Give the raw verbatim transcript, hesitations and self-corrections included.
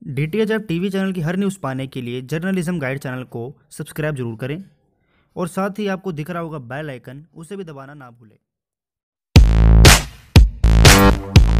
DTH app TV channel की हर news पाने के लिए जर्नलिज्म गाइड चैनल को सब्सक्राइब जरूर करें और साथ ही आपको दिख रहा होगा बेल आइकन, उसे भी दबाना ना भूलें।